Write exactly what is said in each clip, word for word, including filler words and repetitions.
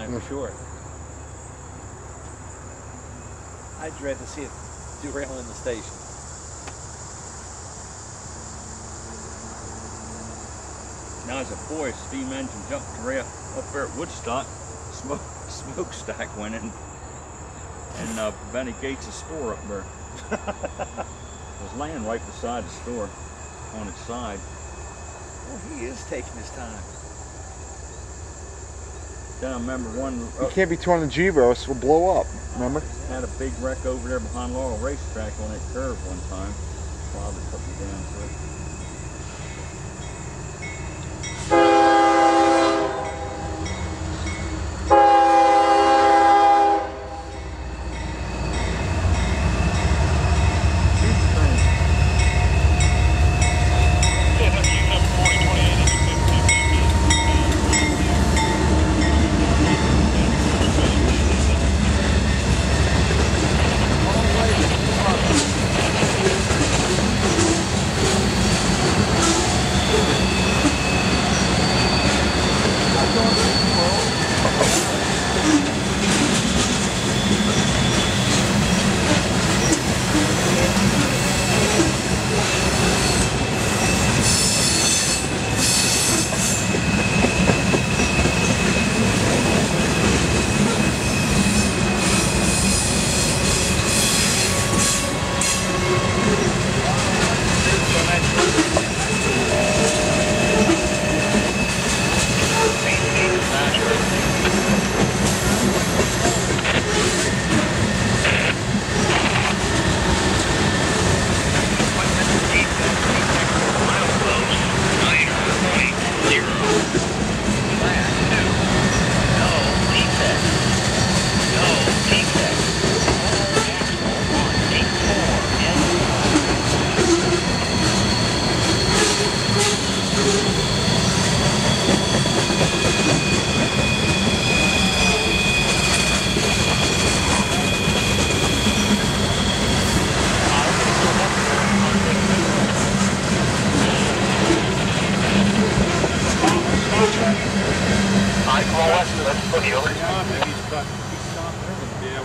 time for sure. I dread to see it derail in the station. Now as a boy, steam engine jumped derail up there at Woodstock. Smoke, smokestack went in, and uh, Benny Gates' store up there. It was laying right beside the store, on its side. Well, he is taking his time. Then I remember one. You can't be towing the G-Bros, will blow up. Remember? Had a big wreck over there behind Laurel Racetrack on that curve one time. Father took me down to it.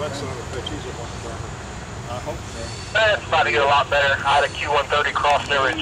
That's about to get a lot better. I had a Q one thirty cross there.